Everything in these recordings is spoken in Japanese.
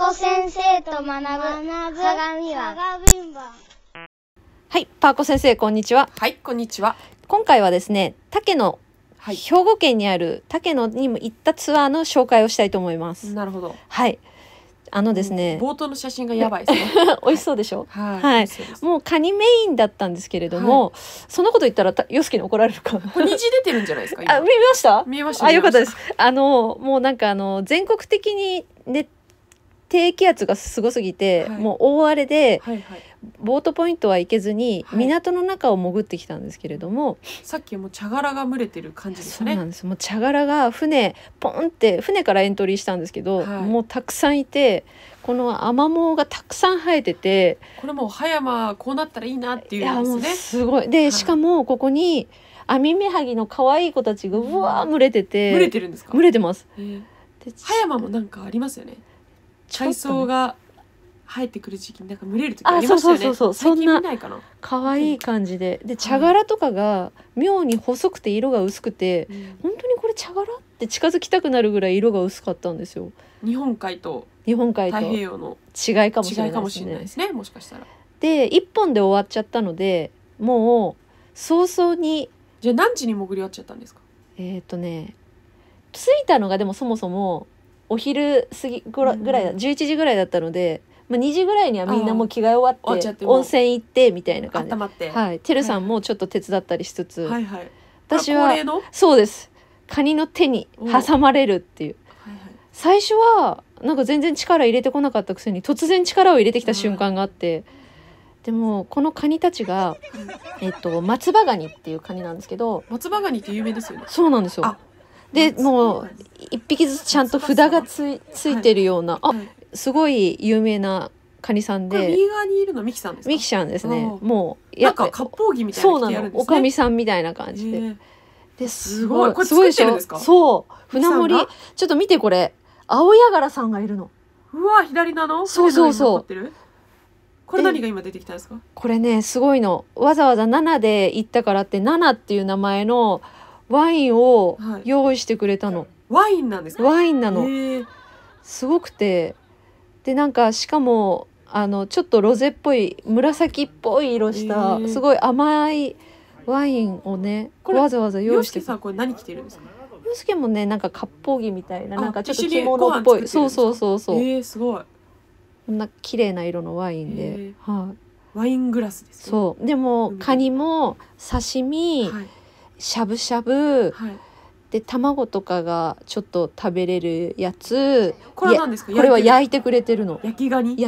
子先生と学ぶ相模湾。 はい、パーコ先生、こんにちは。 はい、こんにちは。 今回はですね、竹野、 はい、 兵庫県にある竹野にも行ったツアーの紹介をしたいと思います。 なるほど。 はい。ですね、 冒頭の写真がやばいですね。 美味しそうでしょ。 はい。 はい。もうカニメインだったんですけれども、そんなこと言ったらヨスケに怒られるか。 これ虹出てるんじゃないですか。 あ、見えました？ 見えました。 あ、よかったです。もうなんか全国的にね、低気圧がすごすぎて、もう大荒れで、ボートポイントは行けずに、港の中を潜ってきたんですけれども、 さっきも茶殻が群れてる感じですね。 そうなんです。もう茶殻がポンって船からエントリーしたんですけど、もうたくさんいて、このアマモがたくさん生えてて、 これもう葉山こうなったらいいなっていうんですね。 いやもうすごい。で、しかもここにアミメハギの可愛い子たちがうわー群れてて、 群れてるんですか？ 群れてます。 葉山もなんかありますよね。海藻が生えてくる時期になんか群れる時ありますよね。 そう最近見ないかな。 可愛い感じで、茶殻とかが妙に細くて色が薄くて、本当にこれ茶殻って近づきたくなるぐらい色が薄かったんですよ。 日本海と太平洋の違いかもしれないですね。もしかしたら。 で1本で終わっちゃったので、もう早々に。 じゃあ何時に潜り終わっちゃったんですか？ 着いたのがでもそもそもお昼過ぎぐらい11時ぐらいだったので、2時ぐらいにはみんなもう着替え終わって温泉行ってみたいな感じで、 温まって、 てるさんもちょっと手伝ったりしつつ、 私はそうです、カニの手に挟まれるっていう。最初はなんか全然力入れてこなかったくせに突然力を入れてきた瞬間があって、でもこのカニたちが松葉ガニっていうカニなんですけど、 松葉ガニって有名ですよね。 そうなんですよ。でもう一匹ずつちゃんと札がついてるような、すごい有名なカニさんで。 右側にいるのミキさんですか？ ミキちゃんですね。もうなんか割烹着みたいなの着てあるんですね。 おかみさんみたいな感じで。ですごい。 これ作ってるんですか？ そう。船盛り。ちょっと見てこれ。青ヤガラさんがいるの。 うわ、左なの？ そう。 これ何が今出てきたんですか？ これね、すごいの。わざわざ7で行ったからって7っていう名前のワインを用意してくれたの。 ワインなんですか？ ワインなの。すごくて。で、なんかしかもちょっとロゼっぽい紫っぽい色したすごい甘いワインをね、わざわざ用意して。 ヨスケさんこれ何着てるんですか？ ヨスケもね、なんか割烹着みたいな、なんかちょっと着物っぽい。そう。 すごい。 こんな綺麗な色のワインで、 ワイングラスです。 そう。でもカニも刺身、しゃぶしゃぶ、で卵とかがちょっと食べれるやつ。 これは何ですか？ これは焼いてくれてるの。 焼きガニ。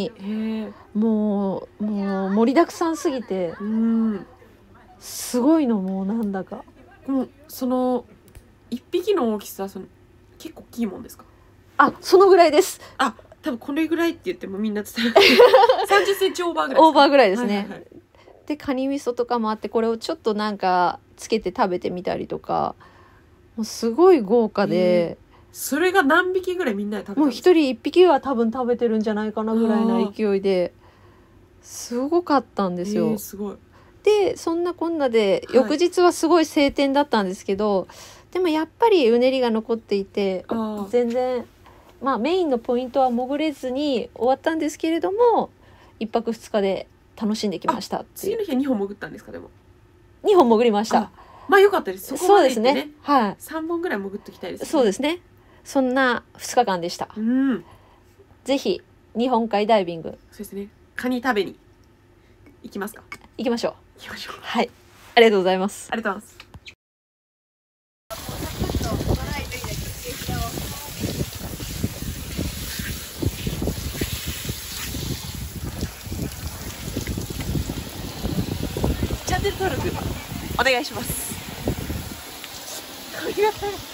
もう盛りだくさんすぎて、すごいの。もうなんだか。 その一匹の大きさ、結構大きいもんですか？ そのぐらいです。 多分これぐらいって言ってもみんな伝える。30センチオーバーぐらい。 オーバーぐらいですね。でカニ味噌とかもあって、これをちょっとなんかつけて食べてみたりとか、もうすごい豪華で。 それが何匹ぐらいみんなで食べたんですか？ もう一人一匹は多分食べてるんじゃないかなぐらいな勢いで、すごかったんですよ。 すごい。 でそんなこんなで翌日はすごい晴天だったんですけど、でもやっぱりうねりが残っていて、全然メインのポイントは潜れずに終わったんですけれども、1泊2日で楽しんできましたっていう。 次の日は2本潜ったんですか？でも 2本潜りました。 良かったです。そこまで行ってね。 はい。 3本ぐらい潜ってきたいですね。 そうですね。そんな2日間でした。ぜひ日本海ダイビング。 そうですね。カニ食べに行きますか？ 行きましょう。 はい。 ありがとうございます。 ありがとうございます。チャンネル登録お願いします。ありがとう。